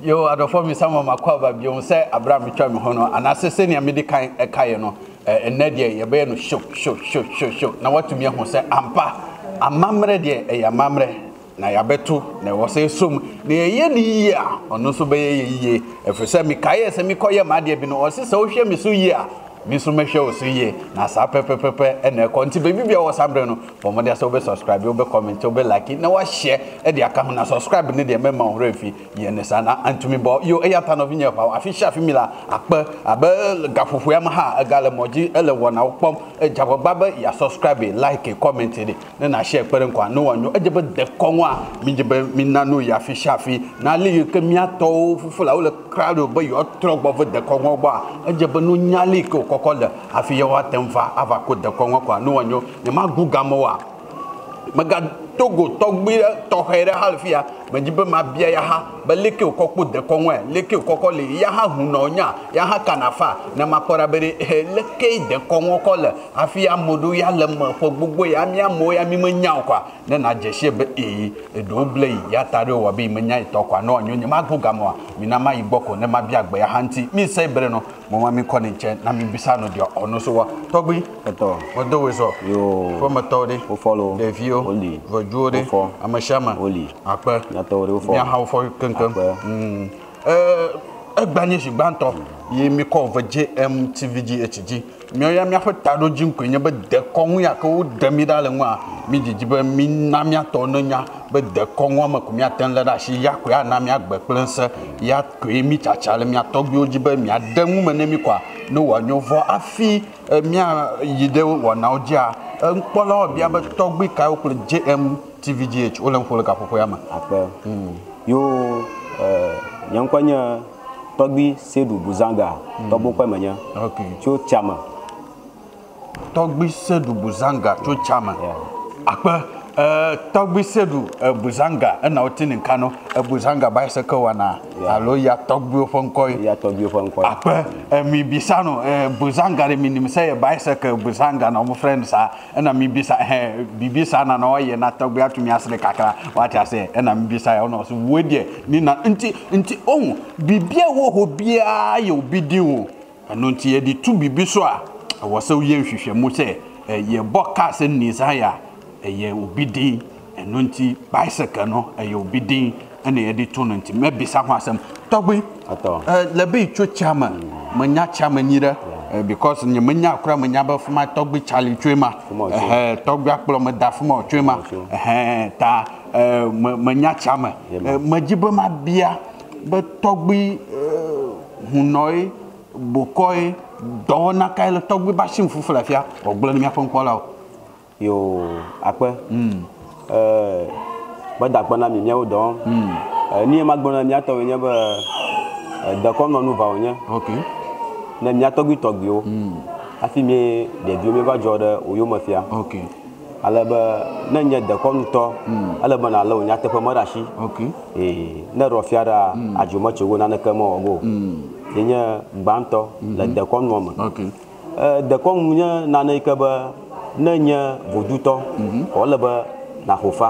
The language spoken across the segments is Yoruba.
Yo, I don't form some of my cover, you say, Abraham Cham Hono, and I say, Senior Medicain a Kayano, and Nadia, your baby, shook. Now, what to me, who say, Ampa, a mamre, dear, a mamre. Na ya betu na wo se som na ye ni ya ono so be ye efese mi kaye se mi koye ma de bi no o se se wo hwe mi so ye a mi so me hwe o so ye na sa pepepepe e na konti be bibia wo sabre no for mo de se wo be subscribe wo be comment wo be like na wo share e de aka ho na subscribe ne de mema wo refi ye ne sa na antumi bo yo e ya ta no vinya pa official famila akpa abe gafufu ya ma ha agale moji ele wona wo pom e jago baba ya subscribe like comment de na share pere nkwa no wonyo e je be de konwa mi je be mi na no ya official fi na le ke mi ato fufula wo le crowd bo yo trogbo vo de konwa ba e je be no nyali ko kokola afi yo atemfa ava ko de konwa kwa no wonyo ne ma guga mo wa maga togo togbi to here halfia majibe ma bia ya ha ba leke okokpo de konwe leke okokole ya ha hu na onya ya ha kanafa na mapora bere leke de konwo kole afia modu ya lem fo gbogbo ya mi amo ya mi manya kwa na jeshe be do blei ya tare wa be manya ito kwa no onyo nyima guga mo mi na ma igboko na ma bia gba ya hanti mi se bere no mo ma mi ko ni nche na mi bisa no de ono so wa togbi eto odo we so yo for matode o follow the view only Jode, I'm a shaman. Oli, Akpa, Natori, how for Kunkum. A banish banto, ye me call for JMTVGHG. Miriam Tado Jim Queen, but the Kongyako, the Midalangwa, Midijiba, Minamia Tononia, but the Kongwama Kumiatan Lada, she Yakia Namia, Beplenser, Yat Creamy Chachalamia, Togyo Jiba, Mia, the woman Nemiqua, no one, no for a fee, Mia Yideo, one now jar. Polo bia ba Torgbui ka ko JMTVGH o lan fo ka fo yama akpa yo nyankwanya Torgbui Sedu Buzanga tobo kwa manya okay cho chama Torgbui Sedu Buzanga cho chama akpa Torgbui Sedu Buzanga na otini nkano Buzanga bicycle wana alo ya Torgbui fonkoi akpa mi bisano Buzanga re minim say bicycle Buzanga na mo friends na mi bisa bibisa na no ye na Torgbui atumi asre kakra what I say na mi bisa ono so wodie ni na nti on bibia wo ho bia ye obidi wo eno nti ye di tu bibiso a wo se ye hwehwe mu se ye boka se nizaya ye obidi eno nti bicycle no ye obidi ene ye di tu no nti me bisa ho asem Torgbui ato lebe chu chama manya chama nyira because nye manya akura manya ba fuma Torgbui Charlie twema Torgbui akplo me da fuma twema ta manya chama majibe ma bia ba Torgbui hunoi bokoi dona kaile Torgbui ba shim fufula fia ogble mi afon kola yo akpe ba da kpana mi nyawo don ni ma gbona mi ato nya ba da kom no va onya okay na mi Torgbui o afi mi de dio mi ba joda o yo mafia okay alaba na nya da kom to alaba na lawo nya te fa marashi okay na ro fiara ajuma chogo na na kama ogo nya gbanto la da kom no okay da kom nya na na ikaba na nya voduto o laba na hofa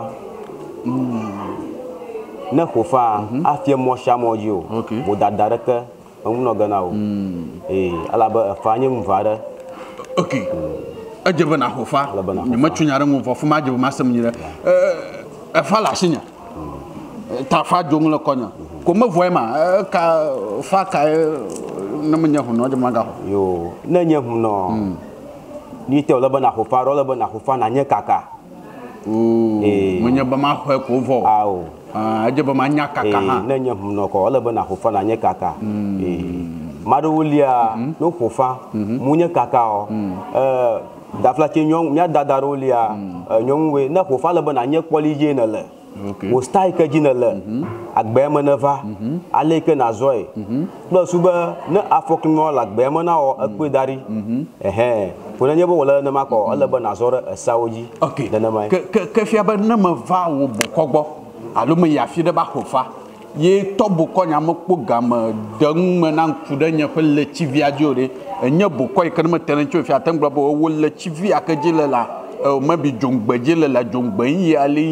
na hofa afie mo sha mo ji o mo dadare ke no gana o alaba fanye mvara okay ajebe na hofa ni matunyare mvo fo ma ajebe masam nyire fa la shinya ta fa jonglo konya ko ma voema ka fa ka na mnya hu no je maga yo na nya hu no ni te olaba na hofa ro laba na hofa na nya kaka mnya ba ma ho ko vo awo ajebe ma nya kaka ha na nya hu no ko olaba na hofa na nya kaka marulia no hofa munya kaka o dafla che nyong mya dadarolia nyongwe na hofa laba na nya kwalije na le o style ka jina le agbe manava aleke na zoe no suba na afokno la agbe mana o akwe dari pona nyebo wala na mako alaba na zore sawoji okay na mai ke fia ba na mava wo bokogbo alumi ya fi de ba hofa ye tobo konya mokpo gam dang manan kudanya felle chivia jore nya bokoi kan ma tenen cho fi atangba bo wolle chivia ka jilala maybe Torgbui la Torgbui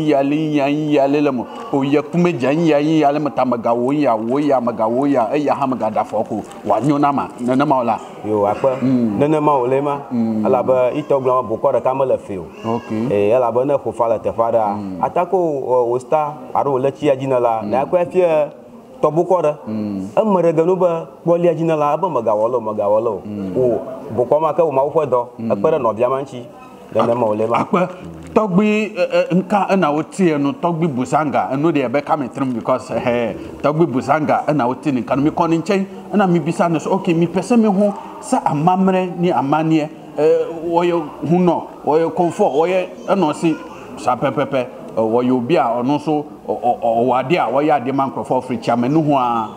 yali le mo o ye kume jan yali mo tamagawo ya hamaga da foko wa nyona ma nana maula yo apa nana maule ma ala ba itogla boko da kamala feo okay ala ba na ko fala te fada atako o sta aro le chi ajina la na ko afia tobuko da amare ganu ba boli ajina la ba magawolo o boko ma ka o ma wo do akpere no bia manchi nana maule ma akpa Torgbui nka na wotie no Torgbui Buzanga no dey be come through because Torgbui Buzanga na wotie ni kan mi kon nchen na mi bisa no so okay mi pese me ho sa amamre ni amanie woyo huno woyo comfort woyo no si sa pepepe woyo bi a ono so wade a woyo ade man crofo free chairman no ho a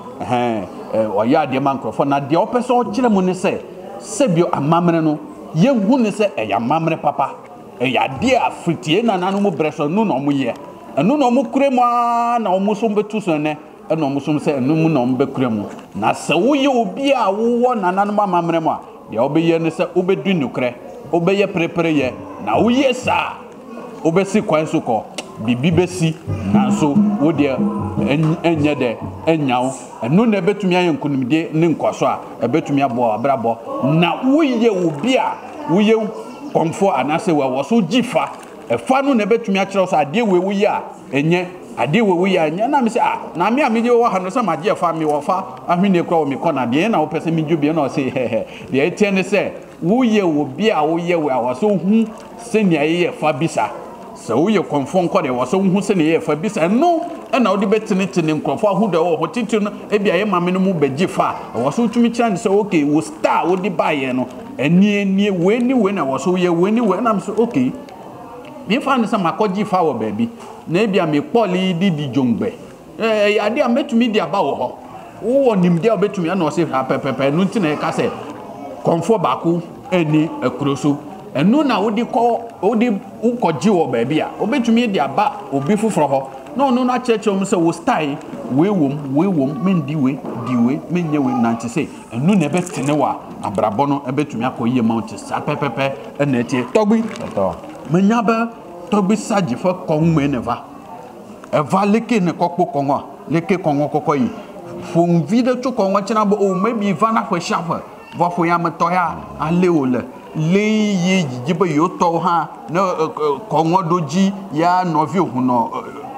woyo ade man crofo na de opese o kire mu ne se bio amamre no ye hu ne se ya amamre papa ya dia fritie na nanu mo breso nu no mo ye enu no mo kure mo na o mo so betu so ne enu mo so se enu mo no mo be kure mo na se wo ye obi a wo na nanu mamamre mo a de obe ye ne se obedu nukre obe ye prepare ye na wo ye sa obe si kwan so ko bibi besi na so wo de enye de enyawo enu na betumi ayen kunumde ne nkoso a ebetumi abo abrabo na wo ye obi a wo ye comfort anase we wo so gifa efa no na betumi a kire so ade we wo ya enye ade we wo ya enye na me se na me a me je wo ha no se ma je fa me wo fa ahwene kura wo me kona de na wo pese me dwobie na o se de etie ne se wo ye wo bi a wo ye we a wo so hu se ne ye fa bisa se wo ye comfort nko de wo so hu se ne ye fa bisa no na wo de betene nkrofo ahu de wo titi no e bia ye ma me no mu be gifa wo so tumi kira ne se okay wo star wo di ba ye no eni we na wo so ye we na me so okay me fa ne se makoji fa wo baby na bia me poli di jongbe ade a metumi di aba wo ho wo nim dia obetumi na o se pepepe no nti na ka se comfort baku eni ekroso enu na wo di ukoji wo baby a obetumi di aba obi fufuro ho no na cheche o se wo style we wom mendi we menye we nanti se enu na betene wa abrabo no ebetumi akoye mount sa pepepe na tie Torgbui to menyaba Torgbui saji fa konwe neva eva leke ne kokpo konwa leke konwa kokoyi fon vide to konwa china bo o maybe vana for shafa va fo ya meto ya ale ole le ye jibe yo to ha na konwa doji ya novi hu no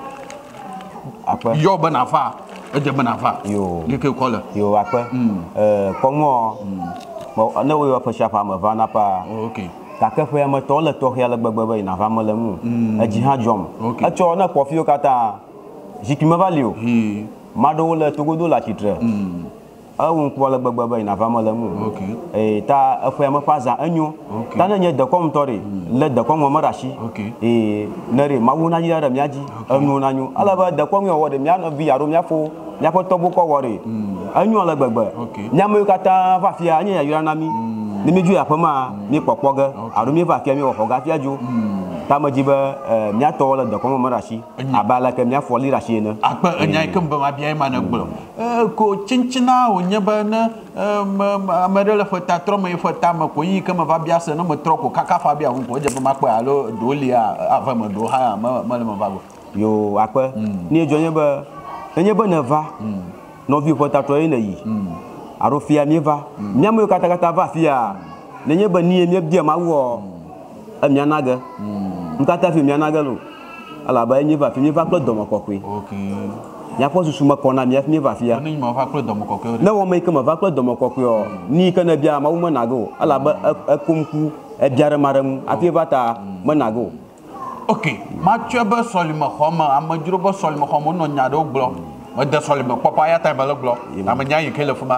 apa yo banafa eje banafa yo leke kola yo apa konwa mo na we wa for shafa ma vana pa okay kake fe me to le to ya le gbegbe na va me le mu eji ha jom e cho na kofio kata jikime valio mado le togodo la chitre awun ko le gbegbe na va me le mu ta e fe me faza anyo ta na nye de kom tori le de kom mo rashi nere mawu na jira da miaji anu na nyu ala ba de kom yo wode mia no bi yaro mia fo tobo ko wore anyo le gbegbe nyame kata va fia anya ya yura na mi ni meju ya pama mi popoga arumi va kia mi wo foga fia ju ta majiba mi ato la de ko mo rashi abala ke mi afoli rashi ne akpa anya ke mba ma bia ma na gbo ko chinchina onye ba na amadela fota tro me fota ma ko yi ke ma va bia se no mo tro ko kaka fa bia ko je ba ma pa alo do lia ava ma do ha ma le ma va go yo akpa ni ejo nye ba na va no vi fota tro ina yi arofia mieva miamu kata va fia nenye bani mi bia mawo amianaga nkata fi mianaga lo ala ba enyi va fi mi va klo domo kokwe okay nya po susu makona mi va fia ni ma va klo domo kokwe na wo mai kama va klo domo kokwe o ni kana bia mawo manago ala ba akumku e biara maram afi bata manago okay ma chebe solima khoma amajuro bo solima khoma no nya do glo ma de solima papa ya ta balo glo na ma nya yike le fuma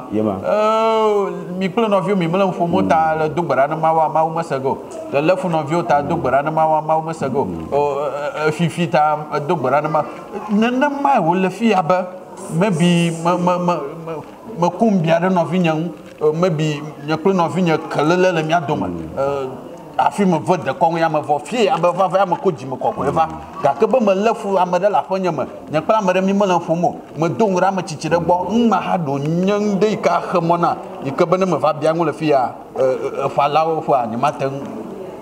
mi klo no view mi melo fu mota le dugbara na ma wa ma uma sego le fu no view ta dugbara na ma wa ma uma sego o fifi ta dugbara na ma na ma wo le fi aba maybe ma kumbia de no vinyan maybe nya klo no vinya kalele le mi adoma afi me vote de kongo ya me vo fie aba va va me koji me kokko eva ga ke be me lefu amade la fonya me nya kla amade mi me lefu mo me dongra me chichire gbo ma ha do nyang de ka khmona ike be ne me va bia ngule fia fa lawo fa ni maten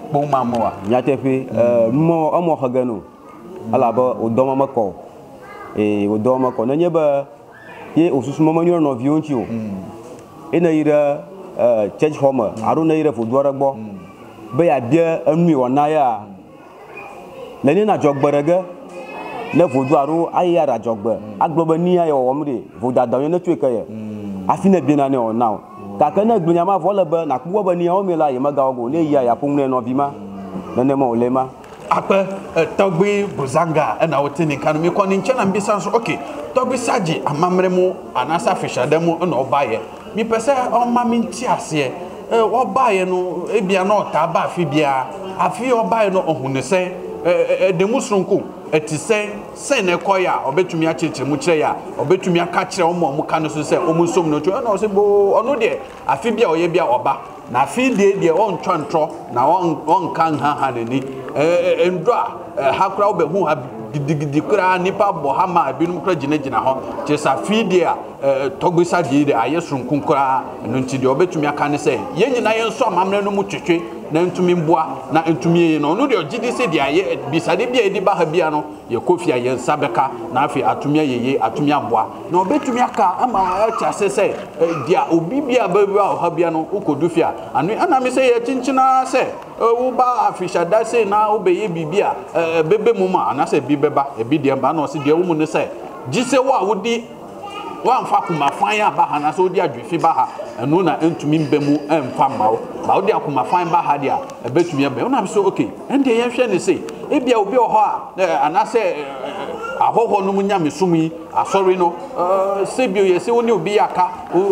kpo mamoa nyatefe mo amo hagano ala ba odoma mako odoma mako na nyeba ye osusu mama nyo no vionchi o ina ira church home aruna ira fodwara gbo be ya bia anu wona ya leni na jogberege na fodwaru ayara jogbe agloba ni ya womre vodadawo na tweka ya afina bina ne ona kakana gbunya ma vola ba na kuwa ba ni ya omela ya maga ogo ne ya pumne no vima na ne mo olema apa Torgbui Buzanga na wotini kanu mi koni nchana mbisa so okay Torgbui saji amamre mu anasa fisha demu na obaye mi pese o ma mi nti ase obaye no ebia na ota ba afi bia afi obaye no ohunu se demusrunku etise se na ekoya obetumi a cheche mu kire ya obetumi aka kire omo ka no so se omusom no to na o se bo ono de afi bia oye bia oba na afi de on twantro na on kan ha ni endra hakura obehu ha gidigidi kura nipa bohama binum kura ginagina ho chesa fidi a Torgbui saji de ayesunkun kura no nti de obetumi aka ne se ye nyina ye nso amamre no mu twetwe na ntumi mboa na ntumi ye no de ogidi se de aye bisade bia edi ba ha bia no ye kofia ye nsabeka na afi atumi ye atumi aboa na obetumi aka ama acha se dia obi bia ba ha bia no ukodufia anu ana me se ye chinchina se wo ba afisha da se na obeye bibia bebe muma ana se bibeba ebi de ba na o se de wo mu ne se gise wa wodi wa mfa kuma fan ya ba ha na so di adwefi ba ha enu na entumi mbemu emfa mawo ba odi akuma fan ba ha dia ebetumi ebe una so okay ende ye hwe ne se ebia obi o ho a ana se ahoho no munya mesumi asori no sebio ye se woni obi aka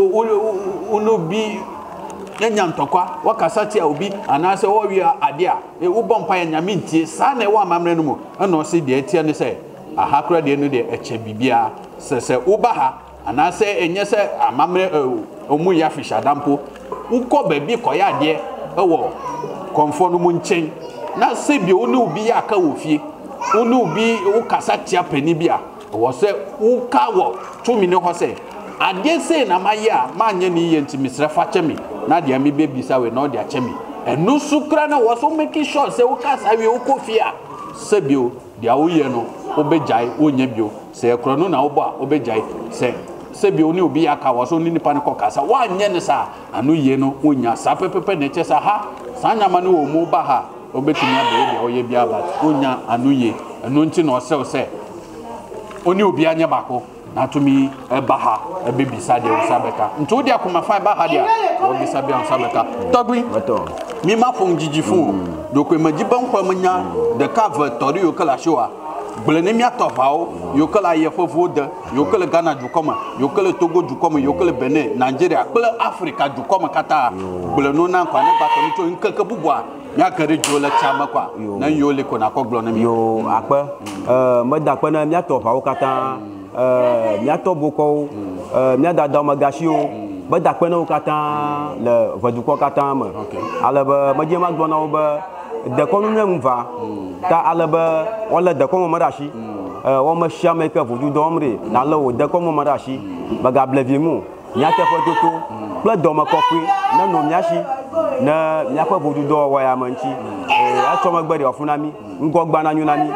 uno bi nyanya ntokwa wakasa tia obi ana se wo wi ade a wo bompa ya nyame ntie sa na wo amamre no mu na o se de tia ne se ahakra de no de eche bibia se uba ha ana se enye se amamre omu ya fisha dampo uko baby koya de ewo konfo no mu nchen na se bi onu obi ya aka wo fie onu obi ukasa tia pani bia wo se uka wo tumi ne ho se ade se na maya ma anye ni ye ntimisra fa chemi na de ami baby sa we no de achemi enu sukra na wo so make sure se ukasa we ukofia se bio dia wo ye no obejai onye bio se ekro no na obo a obejai se bio ni obi aka wo so ni nipa ne kokasa wa anye ne sa anu ye no onya sa pepepe ne che sa ha sa nyama no wo mu ba ha obetumi aba dia oye bia ba onya anu ye enu nti no se oni obi anya bako na tumi eba ha ebebisa de usabeka nto dia kuma fa ba ha dia obisa bia usabeka Torgbui mi ma fon jijifu dokwe majiban kwa manya de cave tori yokala showa blene mi atofao yokala yefofo de yokala Ghana jukoma yokala Togo jukoma yokala Benin Nigeria kala Africa jukoma kata bleno na kwa ne bato nto nkaka bubwa ya kare jola chama kwa na yole ko na ko glona mi yo akpa mada kwa na mi atofao kata mi atoboko mi adada magashio bada kwa na kata le vaduko kata ma alaba majema glona oba de konu ne mva ta alaba wala de komo marashi wa masha me ka vudu domre na lo de komo marashi baga blevimu nya te fototo pla do ma kofi na no nyashi na nya pa vudu do wa ya manchi a to ma gbere ofunami ngogba na nyunami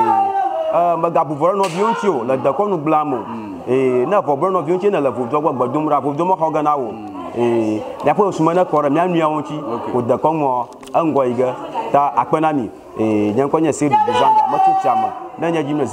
baga buvoro no bionchi o la de konu blamo na buvoro no bionchi na la vudu gbagba dumra vudu mo hogana wo ya po sumana kora mi anu ya wonchi ko de komo angoiga ta akpanami nyankonya sedu Buzanga matu chama na nya jimne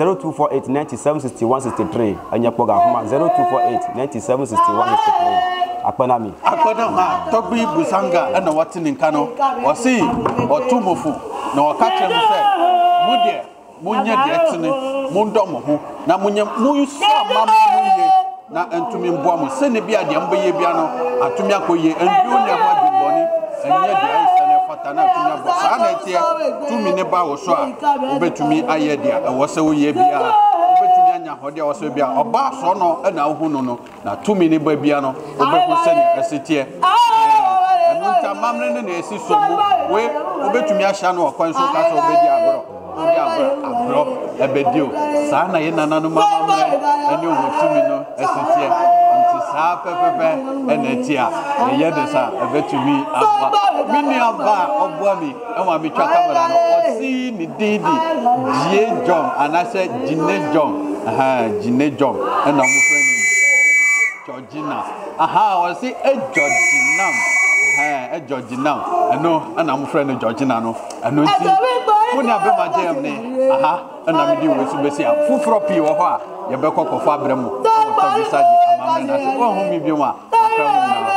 0248976163 anya poga kuma 0248976163 akpanami Torgbui Buzanga na watini nkano osi otumofu na wakatre mu se mudie munye de tene mundomo ho na munye munsa mama munye na entumi mboa mu se ne bia de mbeye bia no atumi akoye endu ne ho adweboni enye de na tunya bo sa na tie tumi ne ba wo so a obetumi aye dia wo se wo ye bia obetumi anya hode wo so bia oba so no na wo hu no na tumi ne ba bia no obeku se ne asetie anu nta mamre ne na esi so mu we obetumi ahia no okwan so ka so obedi agro ebedio sa na ye nana no mamre ani o tumi no asetie nti sa pepepe enetia eye de sa ebetumi aba mini aba oboami enwa mi twa kamera no osi ni didi die jom anase jine jom jine jom ena mo friend Georgina osi Georginam Georginam eno ena mo friend Georgina no eno ti woni abema jem ne ena mi di we su besi a fufuro pi wo ho a ye be kokofo abremu o to bisaji amame na se wo hu mi bi mu a akra mu na